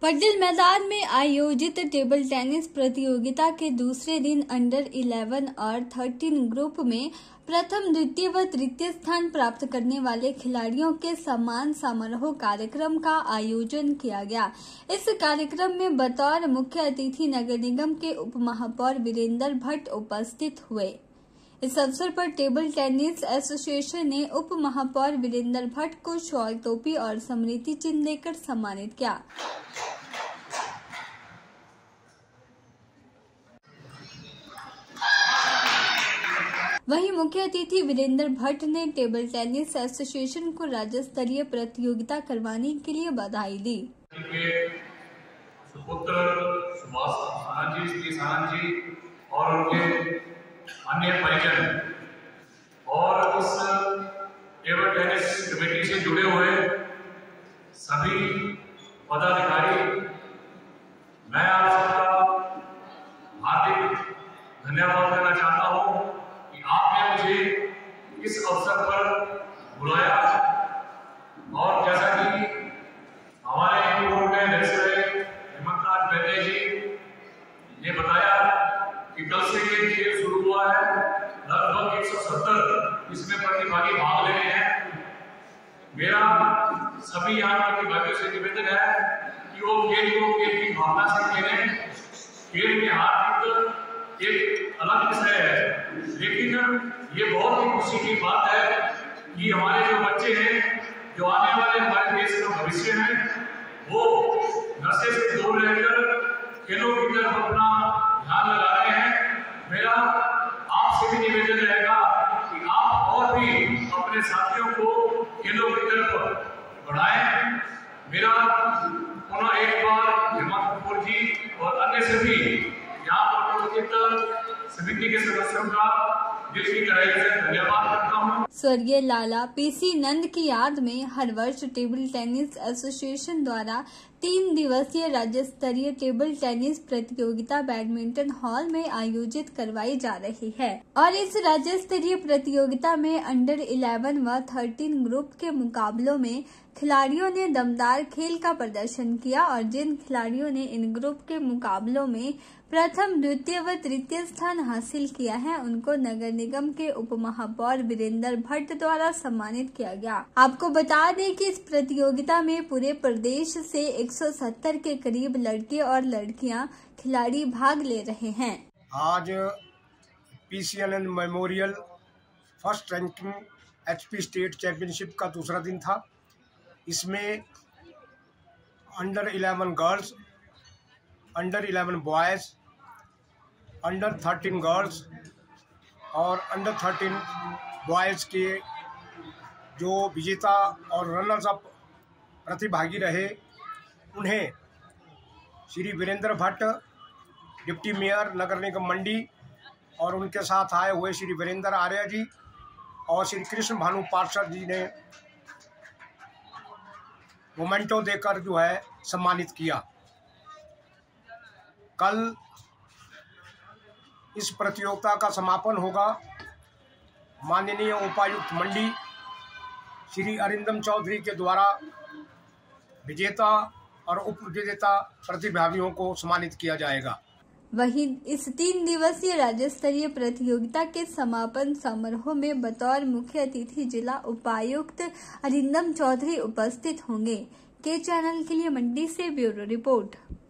पटेल मैदान में आयोजित टेबल टेनिस प्रतियोगिता के दूसरे दिन अंडर 11 और 13 ग्रुप में प्रथम, द्वितीय व तृतीय स्थान प्राप्त करने वाले खिलाड़ियों के सम्मान समारोह कार्यक्रम का आयोजन किया गया। इस कार्यक्रम में बतौर मुख्य अतिथि नगर निगम के उप महापौर वीरेंद्र भट्ट उपस्थित हुए। इस अवसर पर टेबल टेनिस एसोसिएशन ने उप महापौर वीरेंद्र भट्ट को शॉल, टोपी और स्मृति चिन्ह देकर सम्मानित किया। वहीं मुख्य अतिथि वीरेंद्र भट्ट ने टेबल टेनिस एसोसिएशन को राज्य स्तरीय प्रतियोगिता करवाने के लिए बधाई दी। सुपुत्र सुभाष सानंद जी और उनके अन्य परिजन और इस टेबल टेनिस कमेटी से जुड़े हुए सभी पदाधिकारी, मैं आप सबका हार्दिक धन्यवाद करना चाहता हूं कि आपने मुझे इस अवसर पर बुलाया। और जैसा कि हमारे बोर्ड में हेमंत वैद्य जी ने बताया कि कल से ये खेल शुरू हुआ है, लगभग 170 इसमें प्रतिभागी भाग ले रहे हैं। मेरा सभी यहाँ प्रतिभागियों से निवेदन है कि वो खेल को खेल की भावना से खेलें। खेल में हार एक अलग विषय है, लेकिन ये बहुत ही खुशी की बात है कि हमारे जो बच्चे हैं, जो आने वाले हमारे देश का भविष्य है, वो नशे से दूर रहकर खेलों की तरफ अपना ध्यान लगा रहे हैं। मेरा आपसे भी निवेदन रहेगा कि आप और भी अपने साथियों को खेलों की तरफ बढ़ाएं। मेरा पुनः एक बार हेमंत जी और अन्य सभी यहाँ पर उपस्थित समिति के सदस्यों का दिल की गहराई से धन्यवाद करता हूँ। स्वर्गीय लाला पीसी नंद की याद में हर वर्ष टेबल टेनिस एसोसिएशन द्वारा 3 दिवसीय राज्य स्तरीय टेबल टेनिस प्रतियोगिता बैडमिंटन हॉल में आयोजित करवाई जा रही है और इस राज्य स्तरीय प्रतियोगिता में अंडर 11 व 13 ग्रुप के मुकाबलों में खिलाड़ियों ने दमदार खेल का प्रदर्शन किया और जिन खिलाड़ियों ने इन ग्रुप के मुकाबलों में प्रथम, द्वितीय व तृतीय स्थान हासिल किया है, उनको नगर निगम के उप महापौर वीरेंद्र भट्ट द्वारा सम्मानित किया गया। आपको बता दें कि इस प्रतियोगिता में पूरे प्रदेश से 170 के करीब लड़के और लड़कियां खिलाड़ी भाग ले रहे हैं। आज PCNN memorial first ranking HP state championship का दूसरा दिन था। इसमें under 11 girls, under 11 boys, under 13 girls और अंडर 13 बॉयज़ के जो विजेता और रनर्स अप प्रतिभागी रहे, उन्हें श्री वीरेंद्र भट्ट, डिप्टी मेयर नगर निगम मंडी और उनके साथ आए हुए श्री वीरेंद्र आर्य जी और श्री कृष्ण भानु पार्षद जी ने मोमेंटो देकर जो है सम्मानित किया। कल इस प्रतियोगिता का समापन होगा। माननीय उपायुक्त मंडी श्री अरिंदम चौधरी के द्वारा विजेता और उप विजेता प्रतिभागियों को सम्मानित किया जाएगा। वहीं इस 3 दिवसीय राज्य स्तरीय प्रतियोगिता के समापन समारोह में बतौर मुख्य अतिथि जिला उपायुक्त अरिंदम चौधरी उपस्थित होंगे। के चैनल के लिए मंडी से ब्यूरो रिपोर्ट।